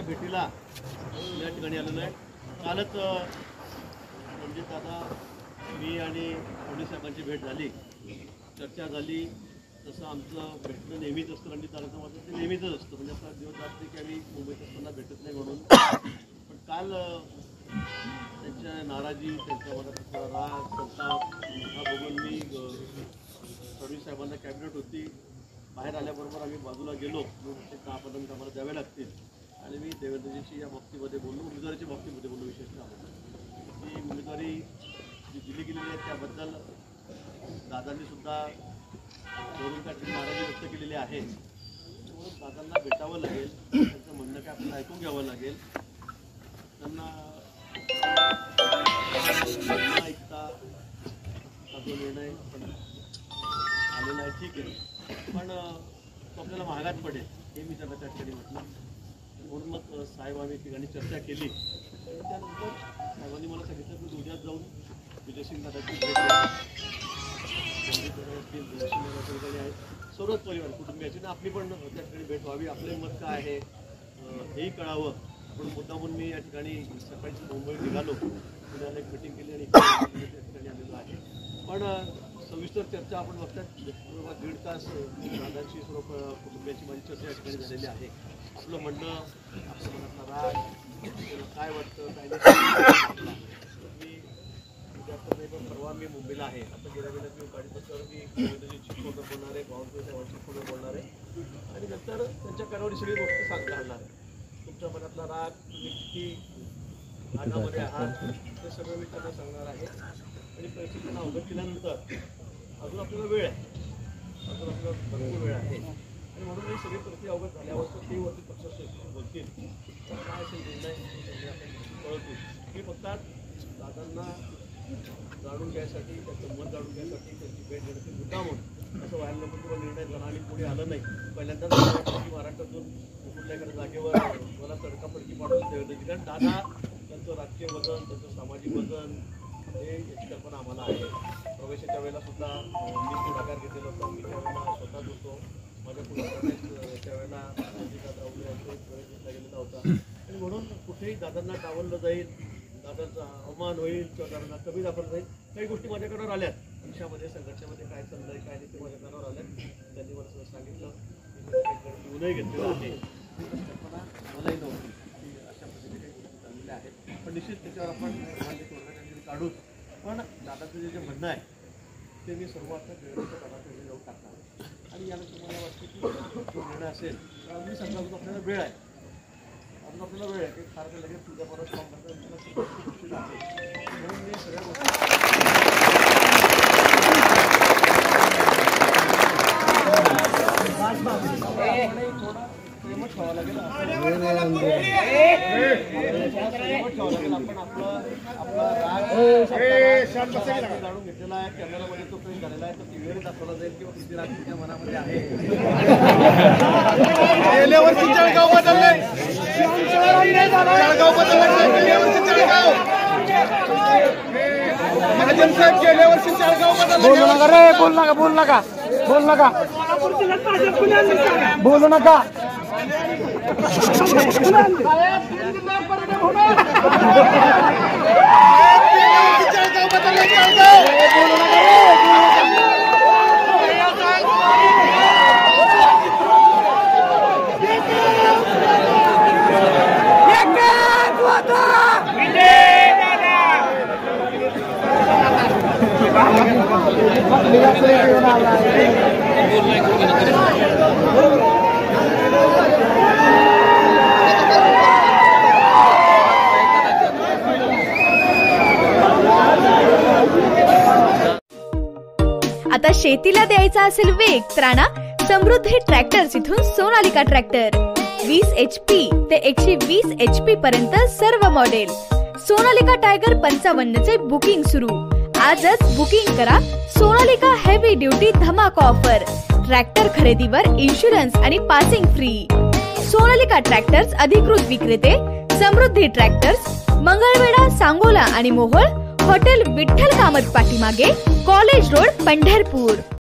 भेटीला या ठिकाणी आलेलो आहे। कालच रणजित दादा मी आणि फडणवीस साहेबांची भेट झाली, चर्चा झाली। तसं आमचं भेटणं नेहमीच असतं, रणजित दादाचं माझं ते नेहमीच असतं, म्हणजे आपला दिवस जाते की आम्ही मुंबईत असताना भेटत नाही म्हणून। पण काल त्यांच्या नाराजी, त्यांच्या मनात थोडा राग, संताप हा बघून मी फडणवीस साहेबांना कॅबिनेट होती, बाहेर आल्याबरोबर आम्ही बाजूला गेलो, ते 10 पदांक आम्हाला द्यावे लागतील आणि मी देवेंद्रजीशी या बाबतीमध्ये बोललो, उमेदवारीच्या बाबतीमध्ये बोललो। विशेषतः ती उमेदवारी जी दिली गेलेली आहे त्याबद्दल दादांनी सुद्धा वरून काहीतरी नाराजी व्यक्त केलेली आहे। त्यामुळे दादांना भेटावं लागेल, त्यांचं म्हणणं काय आपल्याला ऐकून घ्यावं लागेल। त्यांना ऐकता जो निर्णय पण आलेला आहे ठीक आहे, पण तो आपल्याला महागात पडेल हे मी त्यांना त्या ठिकाणी म्हटलं। म्हणून मग साहेब आम्ही ठिकाणी चर्चा केली। त्यानंतर साहेबांनी मला सांगितलं की उद्याच जाऊन विजयसिंग दादाची भेट आहे, सर्वच परिवार कुटुंबियाची ना आपली पण त्या ठिकाणी भेट व्हावी, आपले मत काय आहे हेही कळावं। पण मुद्दामून मी या ठिकाणी सकाळी मुंबईत निघालो, पुण्याला एक मिटिंग केली आणि त्या ठिकाणी आलेलो आहे। पण सविस्तर चर्चा आपण बघतात, 1.5 तास दादांची सर्व कुटुंबियाची माझी चर्चा या ठिकाणी झालेली आहे। आपलं म्हणणं, आपल्या मनातला राग, आपल्याला काय वाटतं काय नाही, मी उद्या नाही पण परवा मी मुंबईला आहे। आता गेल्या वेळेला मी गाडी बसल्यावर मी देवेंद्रजीची फोनवर बोलणार आहे, बावनकुळे साहेबांची फोनवर बोलणार आहे आणि नंतर त्यांच्या कानावर सगळी गोष्ट घालणार आहे। तुमच्या मनातला राग, तुम्ही किती रागामध्ये आहात ते सगळं मी त्यांना सांगणार आहे। आणि परिस्थितीला अवगत केल्यानंतर अजून आपल्याला वेळ आहे, अजून आपल्याला भरपूर वेळ आहे आणि म्हणून ही सगळी परिस्थिती अवगत झाल्यावर तर ते वरती पक्षाचे बोलतील, तर काय असेल निर्णय आपण कळवतील। मी फक्त दादांना जाणून घ्यायसाठी, त्याचं मत जाणून घ्यायसाठी त्यांची भेट घेण्याची मुद्दा म्हणून असं व्हायला नको किंवा निर्णय झाला आणि पुढे आलं नाही। पहिल्यांदाच महाराष्ट्रातून कुठल्याकडे जागेवर मला तडकाफडकी पाठवून देवेंद्रजी, कारण दादा त्यांचं राजकीय वजन, त्यांचं सामाजिक वजन हे याची कल्पना आम्हाला आहे। प्रवेशाच्या वेळेला सुद्धा मी पुढाकार घेतलेला होता, मी त्यावेळेला स्वतःच होतो, माझ्या पुढे त्यावेळेला राऊले यांचा प्रवेश घेतला गेलेला होता आणि म्हणून कुठेही दादांना डावललं जाईल, दादांचा अवमान होईल किंवा दादांना कमी दाखवलं जाईल, काही गोष्टी माझ्याकडे आल्यात। आयुष्यामध्ये संघर्षामध्ये काय चाललंय काय नाही ते माझ्या कानावर आल्यात, त्यांनी मला सगळं सांगितलं, मी गुन्हे घेतलेला आहे। कल्पना मलाही नव्हती की अशा पद्धतीने काही गोष्टी चाललेल्या आहेत, पण निश्चित त्याच्यावर आपण काढूच। पण दादाचं जे म्हणणं आहे ते मी सर्व आता देवेंद्रच्या पदाकडे जाऊन टाकणार आणि याला तुम्हाला वाटतं की जो निर्णय असेल तर मी सांगतो अजून आपल्याला वेळ आहे, अजून आपल्याला वेळ आहे की फार काही लगेच तुझ्या परत काम करता आहे। म्हणून मी सगळ्या गोष्टी थोडा प्रेमच ठेवावं लागेल, आपण आपला राग जाणून घेतलेला आहे, कॅमेरामध्ये तो प्रेम झालेला आहे, तो टीव्हीवर दाखवला जाईल किंवा किती राग तुमच्या मनामध्ये आहे। गेल्या वर्षी जळगाव बदलले, जळगाव बदलले, गेल्या वर्षी जळगाव महाजन साहेब, गेल्या वर्षी जळगाव बदलले। बोलू नका रे, बोलू नका, बोलू नका, बोलू नका, बोलू नका। आता शेतीला द्यायचा असेल वेग तर आणा समृद्धी ट्रॅक्टर्स इथून सोनालिका ट्रॅक्टर 20 HP ते 120 HP पर्यंत सर्व मॉडेल। सोनालिका टायगर 55 चे बुकिंग सुरू, आजच बुकिंग करा। सोनालिका हेवी ड्युटी धमाका ऑफर, ट्रॅक्टर खरेदीवर इन्शुरन्स आणि पासिंग फ्री। सोनालिका ट्रॅक्टर्स अधिकृत विक्रेते समृद्धी ट्रॅक्टर्स, मंगळवेढा, सांगोला आणि मोहोळ, हॉटेल विठ्ठल कामत पाठीमागे, कॉलेज रोड, पंढरपूर।